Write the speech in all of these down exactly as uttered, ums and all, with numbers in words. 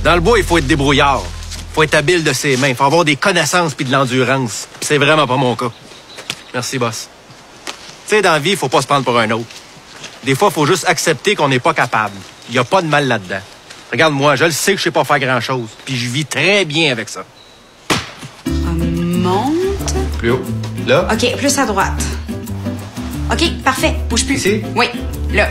Dans le bois, il faut être débrouillard. Faut être habile de ses mains. Faut avoir des connaissances puis de l'endurance. Puis c'est vraiment pas mon cas. Merci, boss. Tu sais, dans la vie, il faut pas se prendre pour un autre. Des fois, il faut juste accepter qu'on n'est pas capable. Il n'y a pas de mal là-dedans. Regarde, moi, je le sais que je sais pas faire grand-chose. Puis je vis très bien avec ça. On monte. Plus haut. Là? OK, plus à droite. OK, parfait. Bouge plus. Ici? Oui, là.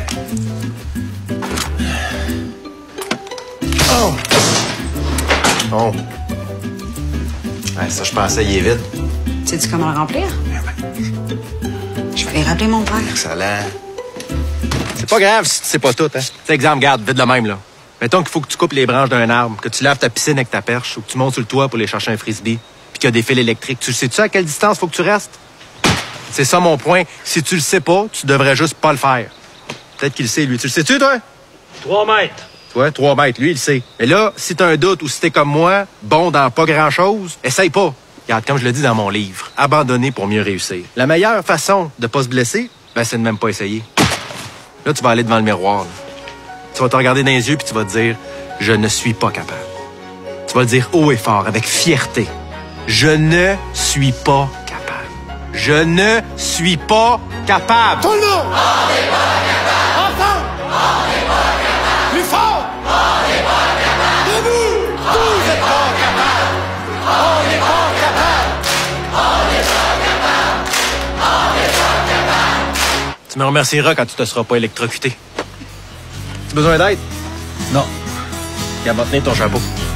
Oh! Oh. Ouais, ça, je pensais, il est vide. Sais-tu comment le remplir? Je vais aller rappeler mon père. Excellent. C'est pas grave si tu sais pas tout, hein. C'est exemple, garde, vide le même, là. Mettons qu'il faut que tu coupes les branches d'un arbre, que tu laves ta piscine avec ta perche, ou que tu montes sur le toit pour aller chercher un frisbee, puis qu'il y a des fils électriques. Tu sais-tu à quelle distance faut que tu restes? C'est ça mon point. Si tu le sais pas, tu devrais juste pas le faire. Peut-être qu'il le sait, lui. Tu le sais-tu, toi? Trois mètres. Toi, trois mètres, lui, il le sait. Mais là, si t'as un doute ou si t'es comme moi, bon dans pas grand-chose, essaye pas. Regarde, comme je le dis dans mon livre, abandonner pour mieux réussir. La meilleure façon de pas se blesser, ben, c'est de même pas essayer. Là, tu vas aller devant le miroir, là. Tu vas te regarder dans les yeux puis tu vas te dire « Je ne suis pas capable ». Tu vas le dire haut et fort, avec fierté. « Je ne suis pas capable. Je ne suis pas capable. » Tout le monde! On n'est pas capable! Ensemble! On n'est pas capable! Plus fort! On n'est pas capable! Debout! Vous n'êtes pas capable! On n'est pas capable! On n'est pas capable! On n'est pas capable! Tu me remercieras quand tu te seras pas électrocuté. Tu as besoin d'aide? Non. Regarde, va tenir ton chapeau.